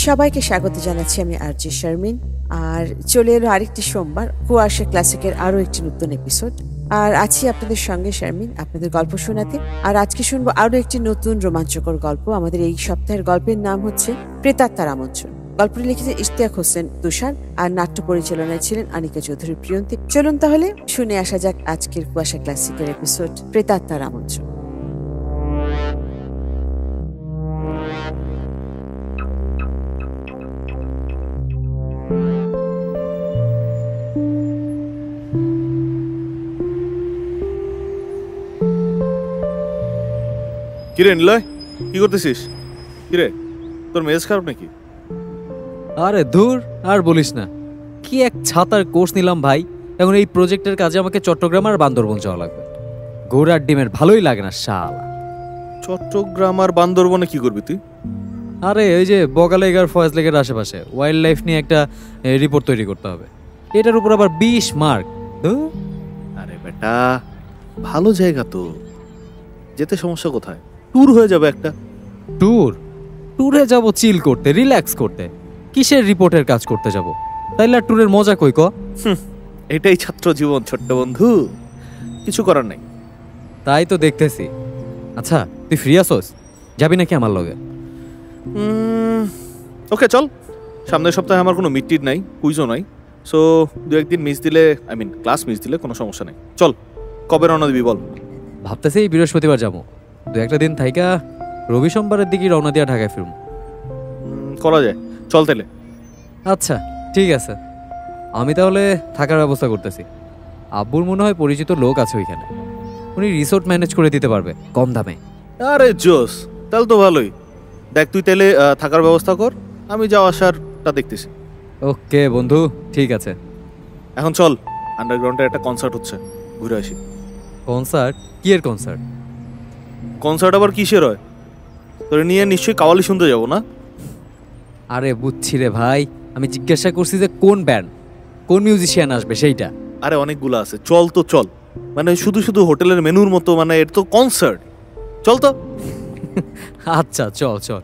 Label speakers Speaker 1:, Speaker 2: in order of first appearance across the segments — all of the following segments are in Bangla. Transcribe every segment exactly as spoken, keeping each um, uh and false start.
Speaker 1: সবাইকে স্বাগত জানাচ্ছি আমি আরজে শারমিন। আর চলে এলো আরেকটি সোমবার কুয়াশা ক্লাসিকের আরো একটি নতুন এপিসোড। আর আছি আপনাদের সঙ্গে শারমিন আপনাদের গল্প শোনাতে। আর আজকে শুনবো আরো একটি নতুন রোমাঞ্চকর গল্প। আমাদের এই সপ্তাহের গল্পের নাম হচ্ছে প্রেতাত্মার আমন্ত্রণ। গল্পটি লিখেছে ইশতিয়াক হোসেন তুষার, আর নাট্য পরিচালনায় ছিলেন আনিকা চৌধুরী প্রিয়ন্তী। চলুন তাহলে শুনে আসা যাক আজকের কুয়াশা ক্লাসিকের এপিসোড প্রেতাত্মার আমন্ত্রণ।
Speaker 2: কিরে নিলয়, কি করতেছিস? কিরে তোর মেজাজ খারাপ নাকি?
Speaker 3: আরে দূর, আর বলিস না। কি এক ছাতার কোর্স নিলাম ভাই। এখন এই প্রজেক্টের কাজে আমাকে চট্টগ্রাম আর বান্দরবন যাওয়া লাগবে। ঘোড়ার ডিমের ভালোই লাগে না শালা।
Speaker 2: চট্টগ্রাম আর বান্দরবনে কি করবি তুই?
Speaker 3: আরে ওই যে বগালেগ আর ফয়েজ লেগের আশেপাশে ওয়াইল্ড লাইফ নিয়ে একটা রিপোর্ট তৈরি করতে হবে। এটার উপর আবার বিশ মার্ক।
Speaker 2: আরে বেটা, ভালো জায়গা তো, যেতে সমস্যা কোথায়? ট্যুর হয়ে যাবে একটা।
Speaker 3: ট্যুর? ট্যুরে যাব চিল করতে, রিল্যাক্স করতে। কিসের রিপোর্টের কাজ করতে যাব? তাইলে আর ট্যুরের মজা কই ক?
Speaker 2: এটাই ছাত্র জীবন ছোট্ট বন্ধু, কিছু করার নাই।
Speaker 3: তাই তো দেখতেছি। আচ্ছা তুই ফ্রি আসোস? যাবি নাকি আমার লগে?
Speaker 2: ওকে চল। সামনের সপ্তাহে আমার কোনো মিটিং নাই, কুইজও নাই, সো দু একদিন মিস দিলে, আই মিন ক্লাস মিস দিলে কোনো সমস্যা নেই। চল, কবে রওনা দিবি বল?
Speaker 3: ভাবতেছি এই বৃহস্পতিবার যাবো। দু একটা দিন থাইকা রবি সোমবারের দিকে রওনা দিয়া ঢাকায় ফিরব।
Speaker 2: করা যায়, চল তাহলে।
Speaker 3: আচ্ছা ঠিক আছে, আমি তাহলে থাকার ব্যবস্থা করতেছি। আব্বুর মনে হয় পরিচিত লোক আছে ওইখানে, উনি রিসোর্ট ম্যানেজ করে দিতে পারবে কম দামে।
Speaker 2: আরে জোস, তাহলে তো ভালোই। দেখ তুই তাহলে থাকার ব্যবস্থা কর, আমি যাওয়া আসারটা দেখতেছি।
Speaker 3: ওকে বন্ধু, ঠিক আছে।
Speaker 2: এখন চল, আন্ডারগ্রাউন্ডে একটা কনসার্ট হচ্ছে, ঘুরে আসি।
Speaker 3: কনসার্ট? কি এর কনসার্ট?
Speaker 2: কনসার্ট আবার কিসের হয়? তোর নিয়ে নিশ্চয়ই কাওয়ালি শুনতে যাবো না?
Speaker 3: আরে বুঝছি রে ভাই, আমি জিজ্ঞাসা করছি যে কোন ব্যান্ড, কোন মিউজিশিয়ান আসবে সেইটা।
Speaker 2: আরে অনেকগুলো আছে, চল তো চল। মানে শুধু শুধু হোটেলের মেনুর মতো, মানে এটা তো কনসার্ট, চল তো।
Speaker 3: আচ্ছা চল চল।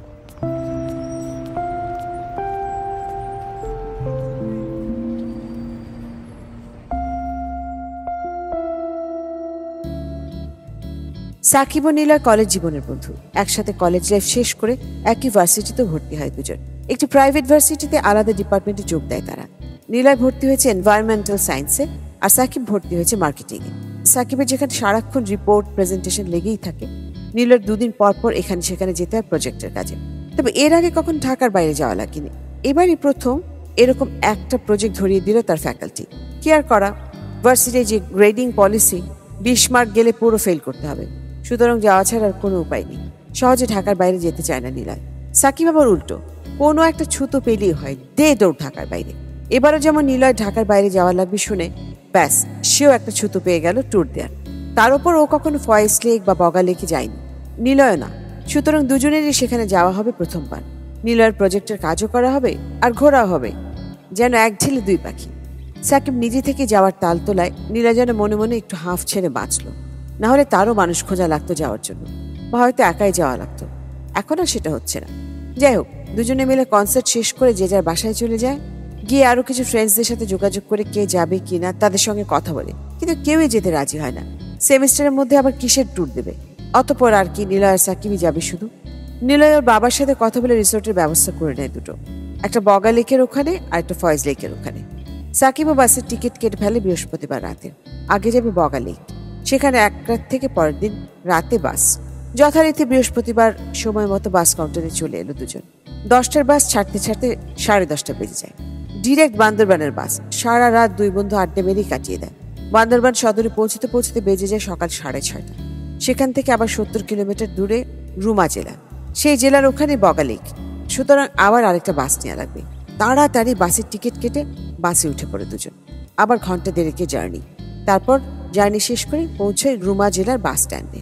Speaker 1: সাকিব ও নীলা কলেজ জীবনের বন্ধু। একসাথে কলেজ লাইফ শেষ করে একই ভার্সিটিতে ভর্তি হয় দুজন। একটি প্রাইভেট ভার্সিটিতে আলাদা ডিপার্টমেন্টে যোগ দেয় তারা। নীলায় ভর্তি হয়েছে এনভায়রনমেন্টাল সায়েন্সে, আর সাকিব ভর্তি হয়েছে মার্কেটিংয়ে। সাকিবের যেখানে সারাক্ষণ রিপোর্ট প্রেজেন্টেশন লেগেই থাকে, নীলার দুদিন পর পর এখানে সেখানে যেতে হয় প্রজেক্টের কাজে। তবে এর আগে কখন ঢাকার বাইরে যাওয়া লাগেনি, এবারই প্রথম এরকম একটা প্রজেক্ট ধরিয়ে দিল তার ফ্যাকাল্টি। কি আর করা, ভার্সিটির যে গ্রেডিং পলিসি, বিশ মার্ক গেলে পুরো ফেল করতে হবে, সুতরাং যাওয়া ছাড়ার কোনো উপায় নেই। সহজে ঢাকার বাইরে যেতে চায় না নীলয়। সাকিব আবার উল্টো, কোনো একটা ছুতো পেলেই হয় দে দৌড় ঢাকার বাইরে। এবারও যেমন নীলয় ঢাকার বাইরে যাওয়া লাগবে শুনে ব্যাস সেও একটা ছুতো পেয়ে গেল ট্যুর দেওয়ার। তার উপর ও কখনো ফয়েজ লেক বা বগা লেকে যায়নি, নীলয় না, সুতরাং দুজনেরই সেখানে যাওয়া হবে প্রথমবার। নীলয়ের প্রজেক্টের কাজও করা হবে আর ঘোরাও হবে, যেন এক ঢিলে দুই পাখি। সাকিব নিজে থেকে যাওয়ার তাল তোলায় নীলয় যেন মনে মনে একটু হাঁফ ছেড়ে বাঁচল। না হলে তারও মানুষ খোঁজা লাগতো যাওয়ার জন্য, বা হয়তো একাই যাওয়া লাগতো। এখন আর সেটা হচ্ছে না। যাই হোক, দুজনে মিলে কনসার্ট শেষ করে যে যার বাসায় চলে যায়। গিয়ে আরো কিছু ফ্রেন্ডসদের সাথে যোগাযোগ করে কে যাবে কিনা তাদের সঙ্গে কথা বলে, কিন্তু কেউই যেতে রাজি হয় না। সেমিস্টারের মধ্যে আবার কিসের ট্যুর দেবে? অতঃপর আর কি, নীলয় আর সাকিবই যাবে শুধু। নীলয় ওর বাবার সাথে কথা বলে রিসোর্টের ব্যবস্থা করে নেয় দুটো, একটা বগা লেকের ওখানে আর একটা ফয়েজ লেকের ওখানে। সাকিবও বাসের টিকিট কেটে ফেলে বৃহস্পতিবার রাতে। আগে যাবে বগা লেক, সেখানে এক রাত থেকে পরের দিন রাতে বাস। যথারীতি বৃহস্পতিবার সময় মতো বাস কাউন্টারে চলে এলো দুজন। দশটার বাস ছাড়তে ছাড়তে সাড়ে দশটা বেজে যায়। ডিরেক্ট বান্দরবানের বাস। সারা রাত দুই বন্ধু আড্ডা মেরেই কাটিয়ে দেয়। বান্দরবান সদরে পৌঁছতে পৌঁছতে বেজে যায় সকাল সাড়ে ছয়টা। সেখান থেকে আবার সত্তর কিলোমিটার দূরে রুমা জেলা, সেই জেলার ওখানে বগা লেক, সুতরাং আবার আরেকটা বাস নেওয়া লাগবে। তাড়াতাড়ি বাসের টিকিট কেটে বাসে উঠে পড়ে দুজন। আবার ঘন্টা দেড়েকে জার্নি, তারপর জার্নি শেষ করে পৌঁছয় রুমা জেলার বাস স্ট্যান্ডে।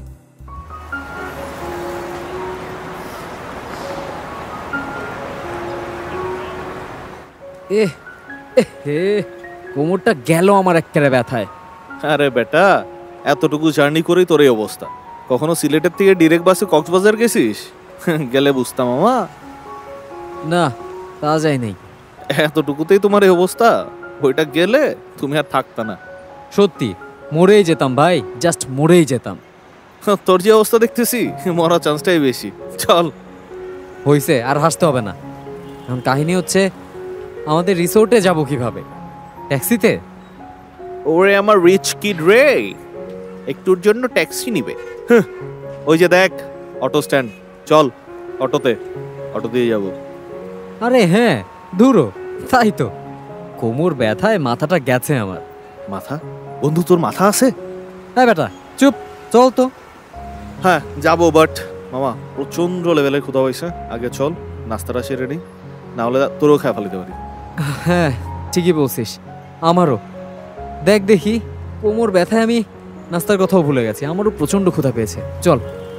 Speaker 3: এ হে, কোমরটা গেল আমার একেবারে ব্যথায়।
Speaker 2: আরে বেটা, এতটুকু জার্নি করেই তোর এই অবস্থা। কখনো সিলেটের থেকে ডিরেক্ট বাসে কক্সবাজার গেছিস? গেলে বুঝতাম মামা।
Speaker 3: না, তা যায় নাই।
Speaker 2: এতটুকুতেই তোমার এই অবস্থা? ওইটা গেলে তুমি আর থাকতা না।
Speaker 3: সত্যি মরেই যেতাম ভাই, জাস্ট মরেই যেতাম।
Speaker 2: তোর যে অবস্থা দেখতেছি, মরার চান্সটাই বেশি। চল।
Speaker 3: হইছে, আর হাসতে হবে না। এখন কাহিনী হচ্ছে আমাদের রিসোর্টে যাব কিভাবে? ট্যাক্সিতে?
Speaker 2: ওরে আমার রিচ কিড রে, একটুর জন্য ট্যাক্সি নিবে? হ্যাঁ, ওই যে দেখ অটো স্ট্যান্ড, চল অটোতে, অটো দিয়ে যাব।
Speaker 3: আরে হ্যাঁ, দূরও তাই তো। কোমর ব্যথায় মাথাটা গেছে আমার।
Speaker 2: মাথা? বন্ধু তোর মাথা আছে?
Speaker 3: হ্যাঁ বেটা চুপ, চল তো।
Speaker 2: হ্যাঁ যাবো, বাট মামা প্রচন্ড লেভেলের ক্ষুধা হয়েছে। আগে চল নাস্তাটা সেরে নিই, না হলে তোরও খেয়ে ফেলিতে পারি।
Speaker 3: হ্যাঁ ঠিকই বলছিস, আমারও। দেখ দেখি, কোমর ব্যথায় আমি নাস্তার কথাও ভুলে গেছি। আমারও প্রচন্ড ক্ষুধা পেয়েছে, চল।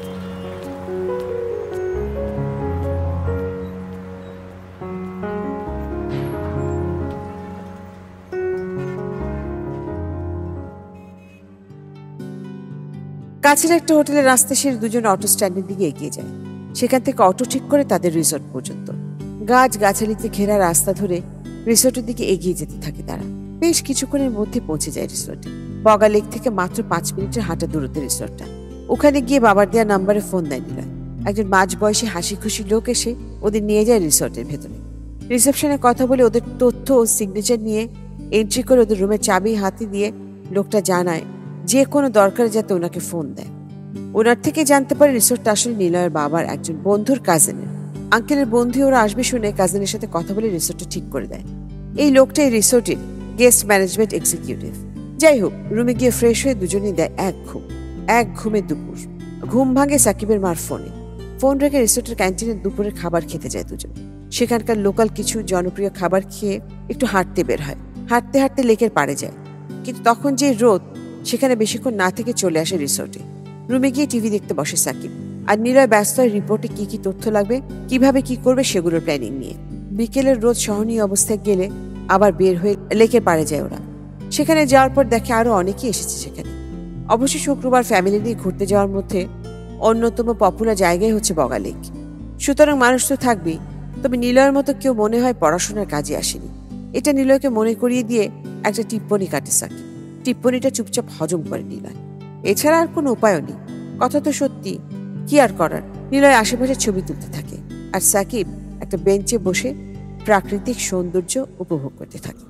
Speaker 1: কাছের একটা হোটেলের রাস্তা সেরে দুজন অটো স্ট্যান্ডের দিকে এগিয়ে যায়। সেখান থেকে অটো ঠিক করে তাদের রিসোর্ট পর্যন্ত গাছ গাছালিতে ঘেরা রাস্তা ধরে রিসোর্টের দিকে এগিয়ে যেতে থাকে তারা। বেশ কিছুক্ষণের মধ্যে পৌঁছে যায় রিসোর্টে। বগা লেক থেকে মাত্র পাঁচ মিনিটের হাঁটা দূরত্বে রিসোর্টটা। ওখানে গিয়ে বাবার দেওয়া নাম্বারে ফোন দেয় নিলয়। একজন মাঝবয়সী হাসি খুশি লোক এসে ওদের নিয়ে যায় রিসোর্টের ভেতরে। রিসেপশনে কথা বলে ওদের তথ্য ও সিগনেচার নিয়ে এন্ট্রি করে ওদের রুমের চাবি হাতে দিয়ে লোকটা জানায় যে কোনো দরকারে যাতে ওনাকে ফোন দেয়। ওনার থেকে জানতে পারে রিসোর্টটা আসলে নিলয়ের বাবার একজন বন্ধুর কাজিনের। আঙ্কেলের বন্ধু ওরা আসবে শুনে কাজিনের সাথে কথা বলে রিসোর্টটা ঠিক করে দেয়। এই লোকটা এই রিসোর্টের গেস্ট ম্যানেজমেন্ট এক্সিকিউটিভ। যাই হোক, রুমে গিয়ে ফ্রেশ হয়ে দুজনেই দেয় এক ঘুম। এক ঘুমে দুপুর। ঘুম ভাঙে সাকিবের মার ফোনে। ফোন রেখে রিসোর্টের ক্যান্টিনে দুপুরের খাবার খেতে যায় দুজন। সেখানকার লোকাল কিছু জনপ্রিয় খাবার খেয়ে একটু হাঁটতে বের হয়। হাঁটতে হাঁটতে লেকের পাড়ে যায়, কিন্তু তখন যে রোদ, সেখানে বেশিক্ষণ না থেকে চলে আসে রিসোর্টে। রুমে গিয়ে টিভি দেখতে বসে সাকিব, আর নিলয় ব্যস্ত হয় রিপোর্টে কি কি তথ্য লাগবে, কিভাবে কি করবে সেগুলোর প্ল্যানিং নিয়ে। বিকেলের রোদ সহনীয় অবস্থায় গেলে আবার বের হয়ে লেকের পাড়ে যায় ওরা। সেখানে যাওয়ার পর দেখে আরো অনেকেই এসেছে সেখানে। অবশ্যই শুক্রবার ফ্যামিলি নিয়ে ঘুরতে যাওয়ার মধ্যে অন্যতম পপুলার জায়গায় হচ্ছে বগা লেক। সুতরাং মানুষ তো থাকবেই, তবে নিলয়ের মতো কেউ মনে হয় পড়াশোনার কাজে আসেনি। এটা নিলয়কে মনে করিয়ে দিয়ে একটা টিপ্পনি কাটে সাকিব। টিপ্পনিটা চুপচাপ হজম করে নিলয়। এছাড়া আর কোনো উপায়ও নেই। কথা তো সত্যি, কি আর করার। নিলয় আশেপাশে ছবি তুলতে থাকে, আর সাকিব একটা বেঞ্চে বসে প্রাকৃতিক সৌন্দর্য উপভোগ করতে থাকে।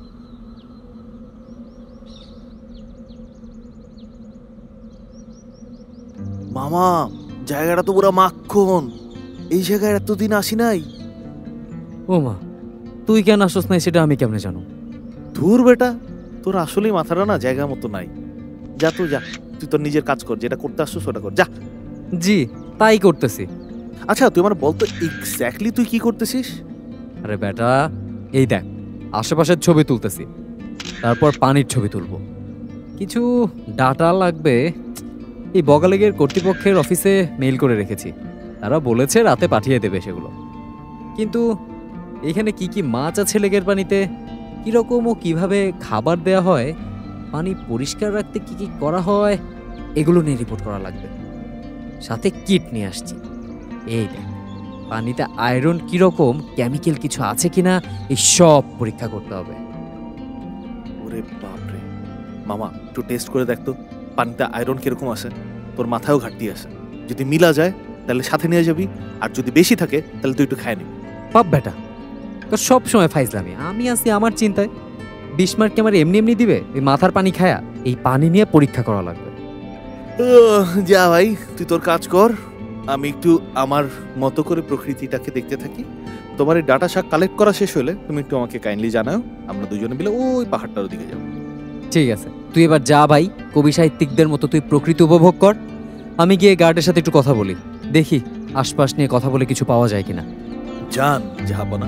Speaker 2: মামা জায়গাটা তো পুরো মাখন, এই জায়গায় এতদিন আসি নাই।
Speaker 3: ও মা, তুই কেন আসস নাই সেটা আমি কেমনে জানো?
Speaker 2: ধুর বেটা, তোর আসলেই মাথাটা না জায়গা মতো নাই। যা তুই যা, তুই তোর নিজের কাজ কর, যেটা করতে আসছিস ওটা কর, যা।
Speaker 3: জি তাই করতেছি।
Speaker 2: আচ্ছা তুই আমার বলতো এক্স্যাক্টলি তুই কি করতেছিস?
Speaker 3: আরে বেটা, এই দেখ, আশেপাশের ছবি তুলতেছি, তারপর পানির ছবি তুলবো। কিছু ডাটা লাগবে। এই বগালেগের কর্তৃপক্ষের অফিসে মেইল করে রেখেছি, তারা বলেছে রাতে পাঠিয়ে দেবে সেগুলো। কিন্তু এখানে কি কি মাছ আছে লেকের পানিতে, কীরকম ও কিভাবে খাবার দেয়া হয়, পানি পরিষ্কার রাখতে কি কি করা হয়, এগুলো নিয়ে রিপোর্ট করা লাগবে। সাথে কিট নিয়ে আসছি। এই দেখ, পানিতে আয়রন কিরকম, কেমিক্যাল কিছু আছে কিনা, এই সব পরীক্ষা করতে হবে।
Speaker 2: ওরে বাপরে, মামা একটু টেস্ট করে দেখতো পানিতে আয়রন কিরকম আছে। তোর মাথায়ও ঘাটতি আছে, যদি মিলা যায় তাহলে সাথে নিয়ে যাবি, আর যদি বেশি থাকে তাহলে তুই একটু খায় নিবি।
Speaker 3: পাপ বেটা, তোর সব সময় ফাইজলামি। আমি আছি আমার চিন্তায়, বিশ মার্ক আমার এমনি এমনি দিবে এই মাথার পানি খায়া? এই পানি নিয়ে পরীক্ষা করা লাগবে।
Speaker 2: যা ভাই, তুই তোর কাজ কর, আমি একটু আমার মতো করে প্রকৃতিটাকে দেখতে থাকি। তোমার এই ডাটা শাক কালেক্ট করা শেষ হলে তুমি একটু আমাকে কাইন্ডলি জানাও, আমরা দুজনে মিলে ওই পাহাড়টার দিকে যাবো।
Speaker 3: ঠিক আছে, তুই এবার যা ভাই, কবি সাহিত্যিকদের মতো তুই প্রকৃতি উপভোগ কর। আমি গিয়ে গার্ডের সাথে একটু কথা বলি, দেখি আশপাশ নিয়ে কথা বলে কিছু পাওয়া যায় কিনা।
Speaker 2: জান জাহাপনা।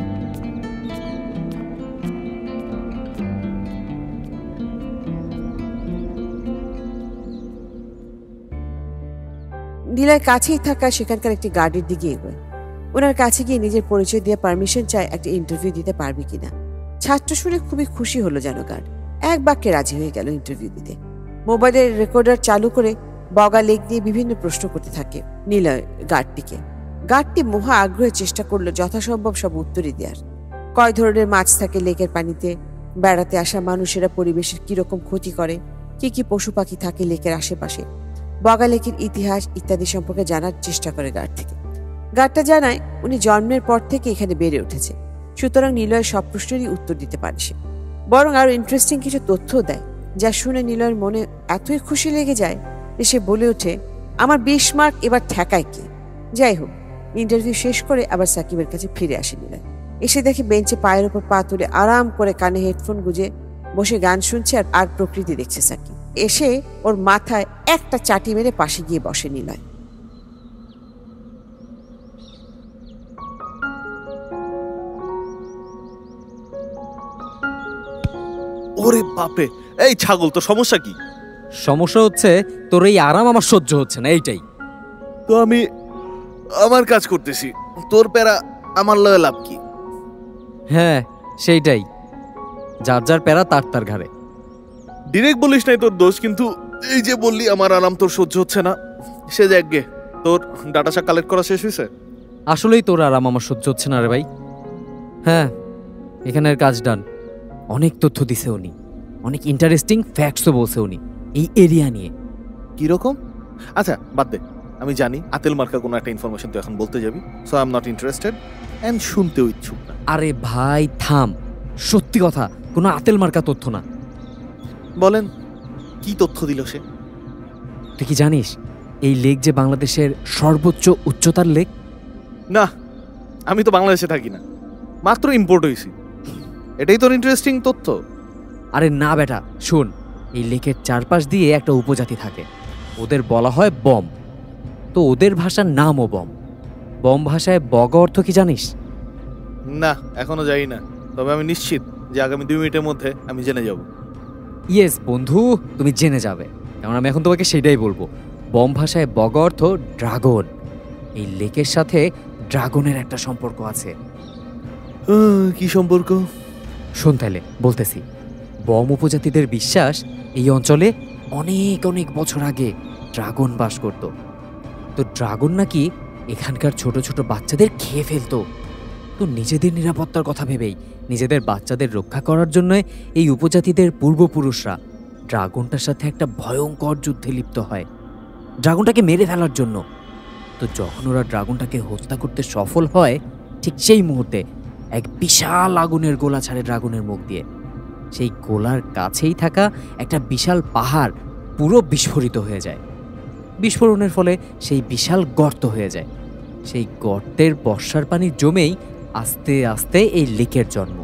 Speaker 1: নিলয় কাছেই থাকা সেখানকার একটি গার্ডের দিকে এগোয়। ওনার কাছে গিয়ে নিজের পরিচয় দিয়ে পারমিশন চায় একটা ইন্টারভিউ দিতে পারবি কিনা। ছাত্র শুনে খুবই খুশি হলো যেন গার্ড, এক বাক্যে রাজি হয়ে গেল ইন্টারভিউ দিতে। মোবাইলের রেকর্ডার চালু করে বগা লেক দিয়ে বিভিন্ন প্রশ্ন করতে থাকে নিলয় গার্ডটিকে। গার্ডটি মহা আগ্রহে চেষ্টা করলো যথাসম্ভব সব উত্তরই দেওয়ার। কয় ধরনের মাছ থাকে লেকের পানিতে, বেড়াতে আসা মানুষেরা পরিবেশের কিরকম ক্ষতি করে, কি কি পশু পাখি থাকে লেকের আশেপাশে, বগা লেকের ইতিহাস ইত্যাদি সম্পর্কে জানার চেষ্টা করে গার্ড থেকে। গার্ডটা জানায় উনি জন্মের পর থেকে এখানে বেড়ে উঠেছে, সুতরাং নিলয়ের সব প্রশ্নেরই উত্তর দিতে পারে সে। বরং আরো ইন্টারেস্টিং কিছু তথ্যও দেয়, যা শুনে নিলয়ের মনে এতই খুশি লেগে যায় যে সে বলে ওঠে, আমার বিশ মার্ক এবার ঠেকায় কি। যাই হোক, ইন্টারভিউ শেষ করে আবার সাকিবের কাছে ফিরে আসে নিলয়। এসে দেখে বেঞ্চে পায়ের উপর পা তুলে আরাম করে কানে হেডফোন গুজে বসে গান শুনছে আর আর প্রকৃতি দেখছে সাকিব। এসে ওর মাথায় একটা চাটি মেরে পাশে গিয়ে বসে নিলয়।
Speaker 2: ওরে বাপরে, এই ছাগল, তো সমস্যা কি?
Speaker 3: সমস্যা হচ্ছে তোর এই আরাম আমার সহ্য হচ্ছে না, এইটাই।
Speaker 2: তো আমি আমার কাজ করতেছি, তোর প্যারা আমার লয়ে লাভ কি?
Speaker 3: হ্যাঁ সেইটাই, যার যার প্যারা তার তার ঘাড়ে।
Speaker 2: ডিরেক্ট বলিস নাই তোর দোষ, কিন্তু এই যে বললি আমার আরাম তোর সহ্য হচ্ছে না, সে যাক গে। তোর ডাটা শাক কালেক্ট করা শেষ হয়েছে?
Speaker 3: আসলেই তোর আরাম আমার সহ্য হচ্ছে না রে ভাই। হ্যাঁ, এখানের কাজ ডান। অনেক তথ্য দিছে উনি, অনেক ইন্টারেস্টিং ফ্যাক্টসও বলছে উনি এই এরিয়া নিয়ে।
Speaker 2: কিরকম? আচ্ছা বাদ দে, আমি জানি আতেল মার্কা কোনো একটা ইনফরমেশন তুই এখন বলতে যাবি, so I am not interested and শুনতেও ইচ্ছুক না।
Speaker 3: আরে ভাই থাম, সত্যি কথা, কোনো আতেল মার্কা তথ্য না।
Speaker 2: বলেন, কি তথ্য দিল সে?
Speaker 3: তুই কি জানিস এই লেক যে বাংলাদেশের সর্বোচ্চ উচ্চতার লেক?
Speaker 2: না, আমি তো বাংলাদেশে থাকি না, মাত্র ইম্পোর্ট হয়েছি। এটাই তোর ইন্টারেস্টিং তথ্য?
Speaker 3: আরে না বেটা, শোন, এই লেকের চারপাশ দিয়ে একটা উপজাতি থাকে, ওদের বলা হয় বম। তো ওদের ভাষার নামও বম। বম ভাষায় বগা অর্থ কি জানিস?
Speaker 2: না, এখনো জানি না, তবে আমি নিশ্চিত যে আগামী দুই মিনিটের মধ্যে আমি জেনে যাব।
Speaker 3: ইয়েস বন্ধু, তুমি জেনে যাবে, কারণ আমি এখন তোমাকে সেটাই বলবো। বম ভাষায় বগা অর্থ ড্রাগন। এই লেকের সাথে ড্রাগনের একটা সম্পর্ক আছে।
Speaker 2: কি সম্পর্ক?
Speaker 3: শোন তাইলে বলতেছি। বম উপজাতিদের বিশ্বাস এই অঞ্চলে অনেক অনেক বছর আগে ড্রাগন বাস করত। তো ড্রাগন নাকি এখানকার ছোট ছোট বাচ্চাদের খেয়ে ফেলতো। তো নিজেদের নিরাপত্তার কথা ভেবেই, নিজেদের বাচ্চাদের রক্ষা করার জন্য এই উপজাতিদের পূর্বপুরুষরা ড্রাগনটার সাথে একটা ভয়ঙ্কর যুদ্ধে লিপ্ত হয়, ড্রাগনটাকে মেরে ফেলার জন্য। তো যখন ওরা ড্রাগনটাকে হত্যা করতে সফল হয়, ঠিক সেই মুহূর্তে এক বিশাল আগুনের গোলা ছাড়ে ড্রাগনের মুখ দিয়ে। সেই গোলার কাছেই থাকা একটা বিশাল পাহাড় পুরো বিস্ফোরিত হয়ে যায়। বিস্ফোরণের ফলে সেই বিশাল গর্ত হয়ে যায়। সেই গর্তের বর্ষার পানি জমেই আস্তে আস্তে এই লেকের জন্ম।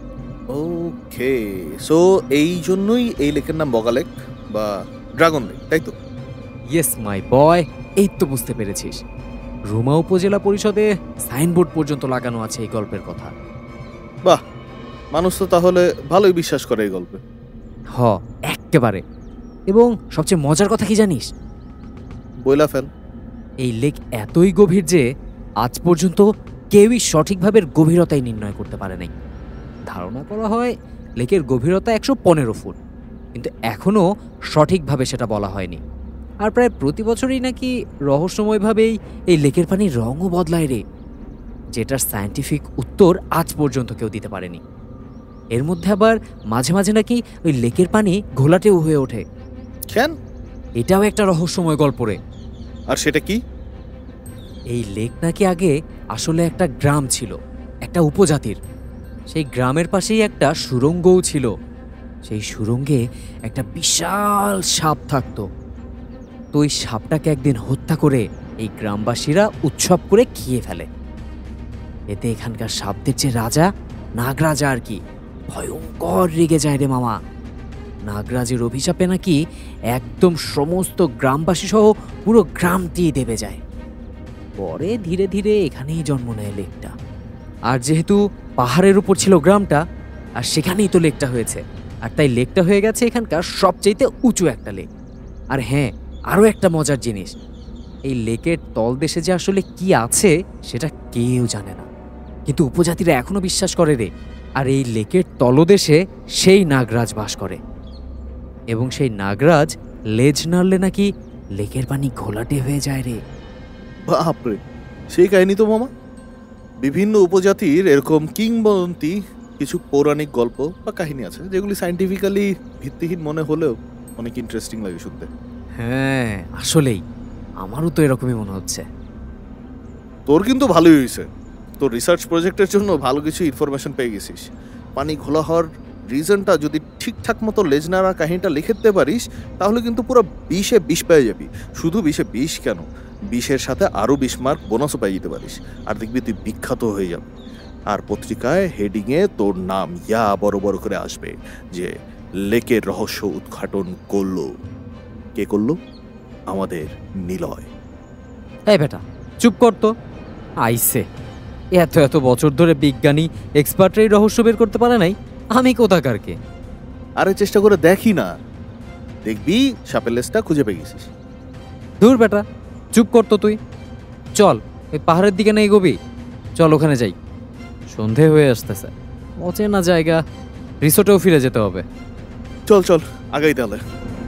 Speaker 2: ওকে, সো এই জন্যই এই লেকের নাম বগা লেক বা ড্রাগন লেক, তাই তো?
Speaker 3: ইয়েস মাই বয়, এই তো বুঝতে পেরেছিস। রুমা উপজেলা পরিষদে সাইনবোর্ড পর্যন্ত লাগানো আছে এই গল্পের কথা।
Speaker 2: বাহ, মানুষ তো তাহলে ভালোই বিশ্বাস করে এই গল্পে।
Speaker 3: হ, এক্কেবারে। এবং সবচেয়ে মজার কথা কি জানিস?
Speaker 2: বইলা ফেল।
Speaker 3: এই লেক এতই গভীর যে আজ পর্যন্ত কেউই সঠিকভাবে গভীরতাই নির্ণয় করতে পারে নাই। ধারণা করা হয় লেকের গভীরতা একশো পনেরো ফুট, কিন্তু এখনও সঠিকভাবে সেটা বলা হয়নি। আর প্রায় প্রতি বছরই নাকি রহস্যময়ভাবেই এই লেকের পানির রঙও বদলায় রে, যেটার সায়েন্টিফিক উত্তর আজ পর্যন্ত কেউ দিতে পারেনি। এর মধ্যে আবার মাঝে মাঝে নাকি ওই লেকের পানি ঘোলাটেও হয়ে ওঠে।
Speaker 2: কেন?
Speaker 3: এটাও একটা রহস্যময় গল্প রে।
Speaker 2: আর সেটা কি?
Speaker 3: এই লেক নাকি আগে আসলে একটা গ্রাম ছিল, একটা উপজাতির। সেই গ্রামের পাশেই একটা সুড়ঙ্গও ছিল। সেই সুড়ঙ্গে একটা বিশাল সাপ থাকতো। তো ওই সাপটাকে একদিন হত্যা করে এই গ্রামবাসীরা উৎসব করে খেয়ে ফেলে। এতে এখানকার সাপদের যে রাজা, নাগরাজা আর কি, ভয়ঙ্কর রেগে যায় রে মামা। নাগরাজের অভিশাপে নাকি একদম সমস্ত গ্রামবাসী সহ পুরো গ্রামটি দেবে যায়। পরে ধীরে ধীরে এখানেই জন্ম নেয় লেকটা। আর যেহেতু পাহাড়ের উপর ছিল গ্রামটা, আর সেখানেই তো লেকটা হয়েছে, আর তাই লেকটা হয়ে গেছে এখানকার সবচেয়ে উঁচু একটা লেক। আর হ্যাঁ, আরও একটা মজার জিনিস, এই লেকের তলদেশে যে আসলে কি আছে সেটা কেউ জানে না, কিন্তু উপজাতিরা এখনো বিশ্বাস করে রে। আর এই লেকের তলদেশে সেই নাগরাজ বাস করে, এবং সেই নাগরাজ লেজ নাড়লে নাকি লেকের পানি ঘোলাটে হয়ে যায় রে।
Speaker 2: বাপরে, সেই কাহিনী তো মামা। বিভিন্ন উপজাতির এরকম কিংবদন্তি কিছু পৌরাণিক গল্প বা কাহিনী আছে যেগুলি সায়েন্টিফিক্যালি ভিত্তিহীন মনে হলেও অনেক ইন্টারেস্টিং লাগে শুনতে।
Speaker 3: হ্যাঁ আসলেই আমারও তো এরকমই মনে হচ্ছে।
Speaker 2: তোর কিন্তু ভালোই হয়েছে, তোর রিসার্চ প্রজেক্টের জন্য ভালো কিছু ইনফরমেশন পেয়ে গেছিস। পানি ঘোলা হওয়ার রিজনটা যদি ঠিকঠাক মতো লেজনারা কাহিনীটা লিখে দিতে পারিস তাহলে কিন্তু পুরো বিশে বিশ পেয়ে যাবি। শুধু বিশে বিশ কেন, বিশের সাথে আরও বিশ মার্ক বোনাসও পেয়ে যেতে পারিস। আর দেখবি তুই বিখ্যাত হয়ে যাবে, আর পত্রিকায় হেডিংয়ে তোর নাম ইয়া বড় বড় করে আসবে যে লেকের রহস্য উদ্ঘাটন করলো। কে করলো? আমাদের নিলয়।
Speaker 3: এই বেটা চুপ কর তো। আইসে এত এত বছর ধরে বিজ্ঞানী এক্সপার্টরা এই রহস্য বের করতে পারে নাই, আমি কোথাকার কে?
Speaker 2: আরে চেষ্টা করে দেখি না, দেখবি সাপের লেজটা খুঁজে পেয়ে গেছিস।
Speaker 3: দূর বেটা চুপ কর তো তুই। চল ওই পাহাড়ের দিকে নেই গবি, চল ওখানে যাই। সন্ধে হয়ে আসতেছে, অচেনা জায়গা, রিসোর্টেও ফিরে যেতে হবে।
Speaker 2: চল চল আগাই তাহলে।